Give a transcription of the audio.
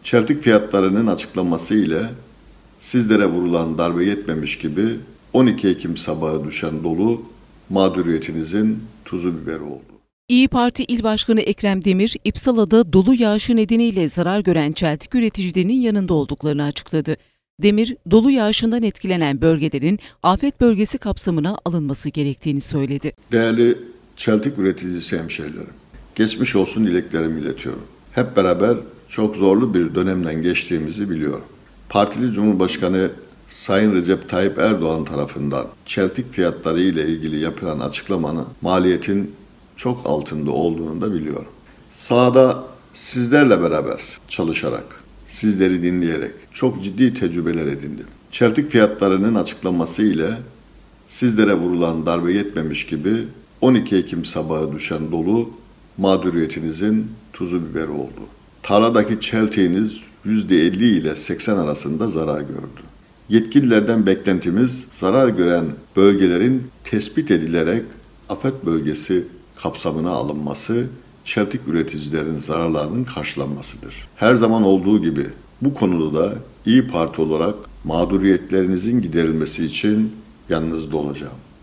Çeltik fiyatlarının açıklanması ile sizlere vurulan darbe yetmemiş gibi 12 Ekim sabahı düşen dolu mağduriyetinizin tuzu biberi oldu. İYİ Parti İl Başkanı Ekrem Demir, İpsala'da dolu yağışı nedeniyle zarar gören çeltik üreticilerinin yanında olduklarını açıkladı. Demir, dolu yağışından etkilenen bölgelerin afet bölgesi kapsamına alınması gerektiğini söyledi. Değerli çeltik üreticisi hemşehrilerim, geçmiş olsun dileklerimi iletiyorum. Hep beraber çok zorlu bir dönemden geçtiğimizi biliyorum. Partili Cumhurbaşkanı Sayın Recep Tayyip Erdoğan tarafından çeltik fiyatları ile ilgili yapılan açıklamanın maliyetin çok altında olduğunu da biliyorum. Sahada sizlerle beraber çalışarak, sizleri dinleyerek çok ciddi tecrübeler edindim. Çeltik fiyatlarının açıklanması ile sizlere vurulan darbe yetmemiş gibi 12 Ekim sabahı düşen dolu mağduriyetinizin tuzu biberi oldu. Tarladaki çeltiğiniz %50 ile 80 arasında zarar gördü. Yetkililerden beklentimiz zarar gören bölgelerin tespit edilerek afet bölgesi kapsamına alınması, çeltik üreticilerin zararlarının karşılanmasıdır. Her zaman olduğu gibi bu konuda da İYİ Parti olarak mağduriyetlerinizin giderilmesi için yanınızda olacağım.